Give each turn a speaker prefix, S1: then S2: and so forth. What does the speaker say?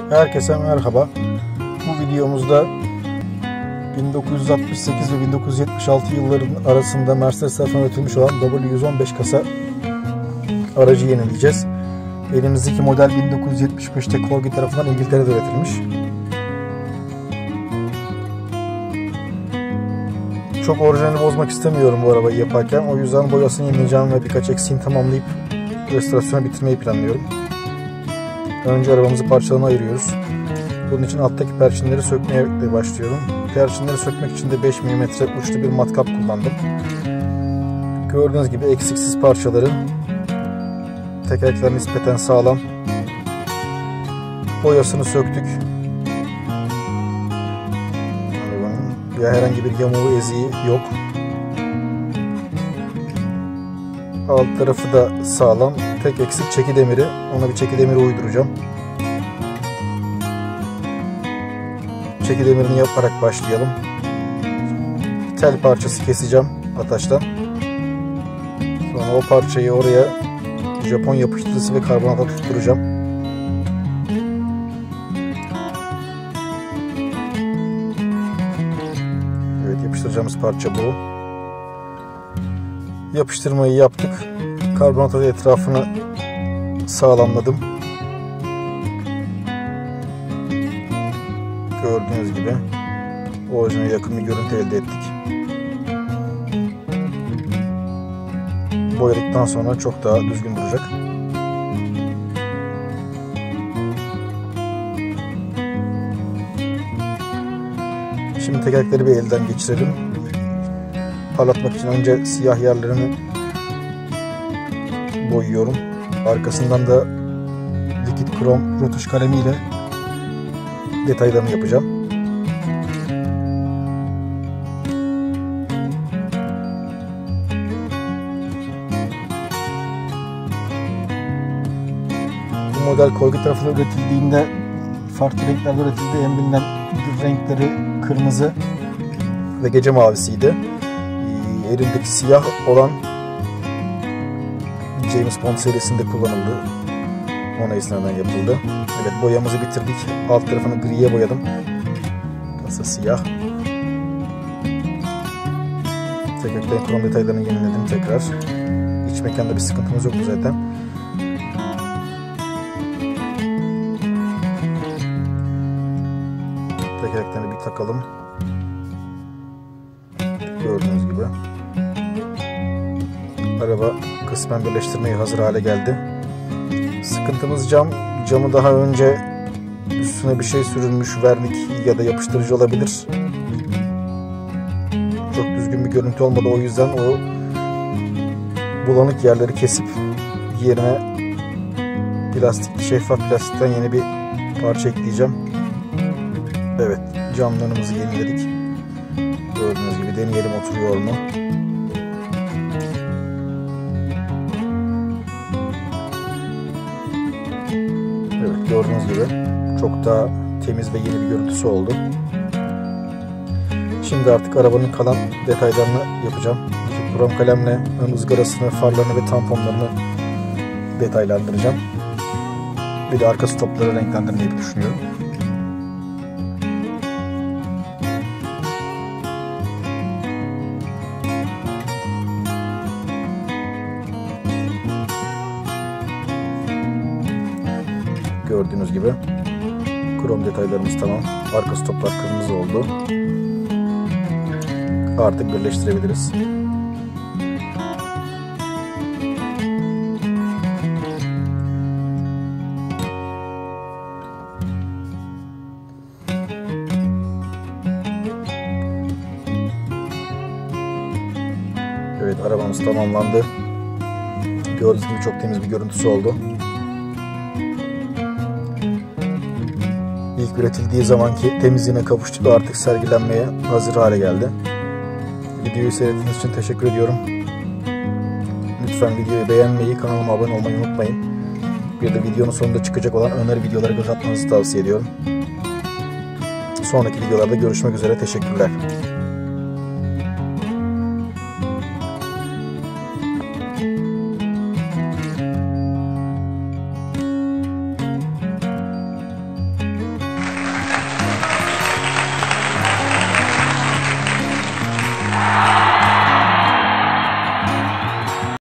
S1: Herkese merhaba. Bu videomuzda 1968 ve 1976 yıllarının arasında Mercedes tarafından üretilmiş olan W115 kasa aracı yenileyeceğiz. Elimizdeki model 1975'te Corgi tarafından İngiltere'de üretilmiş. Çok orijinali bozmak istemiyorum bu arabayı yaparken. O yüzden boyasını yenileyeceğim ve birkaç eksiğini tamamlayıp restorasyonu bitirmeyi planlıyorum. Önce arabamızı parçalarına ayırıyoruz. Bunun için alttaki perçinleri sökmeye başlıyorum. Perçinleri sökmek için de 5 mm uçlu bir matkap kullandım. Gördüğünüz gibi eksiksiz parçaları, tekerlekler nispeten sağlam. Boyasını söktük. Herhangi bir yamuğu, eziği yok. Alt tarafı da sağlam. Tek eksik çeki demiri. Ona bir çeki demiri uyduracağım. Çeki demirini yaparak başlayalım. Tel parçası keseceğim ataçtan. Sonra o parçayı oraya Japon yapıştırıcısı ve karbonatla tutturacağım. Evet, yapıştıracağımız parça bu. Yapıştırmayı yaptık. Karbonatla etrafını sağlamladım. Gördüğünüz gibi orijinale yakın bir görüntü elde ettik. Boyadıktan sonra çok daha düzgün duracak. Şimdi tekerlekleri bir elden geçirelim. Parlatmak için önce siyah yerlerini boyuyorum. Arkasından da likit krom rötuş kalemiyle detaylarını yapacağım. Bu model Corgi tarafından üretildiğinde farklı renklerde üretildi. En bilinen renkleri kırmızı ve gece mavisiydi. Elimdeki siyah olan James Bond serisinde kullanıldı. Ona istinaden yapıldı. Evet, boyamızı bitirdik. Alt tarafını griye boyadım. Kasa siyah. Tekerleklerin krom detaylarını yeniledim tekrar. İç mekanda bir sıkıntımız yoktu zaten. Tekerleklerini bir takalım. Gördüğünüz gibi. Araba kısmen birleştirmeye hazır hale geldi. Sıkıntımız cam. Camı daha önce üstüne bir şey sürülmüş, vernik ya da yapıştırıcı olabilir. Çok düzgün bir görüntü olmadı. O yüzden o bulanık yerleri kesip yerine plastik, şeffaf plastikten yeni bir parça ekleyeceğim. Evet, camlarımızı yeniledik. Gördüğünüz gibi deneyelim oturuyor mu? Evet, gördüğünüz gibi çok daha temiz ve yeni bir görüntüsü oldu. Şimdi artık arabanın kalan detaylarını yapacağım. Krom kalemle ön ızgarasını, farlarını ve tamponlarını detaylandıracağım. Bir de arka stopları renklendirmeyi düşünüyorum. Gördüğünüz gibi krom detaylarımız tamam. Arka stoplar kırmızı oldu. Artık birleştirebiliriz. Evet, arabamız tamamlandı. Gördüğünüz gibi çok temiz bir görüntüsü oldu. İlk üretildiği zamanki temizliğine kavuştu ve artık sergilenmeye hazır hale geldi. Videoyu seyrettiğiniz için teşekkür ediyorum. Lütfen videoyu beğenmeyi, kanalıma abone olmayı unutmayın. Bir de videonun sonunda çıkacak olan öneri videolara göz atmanızı tavsiye ediyorum. Sonraki videolarda görüşmek üzere. Teşekkürler.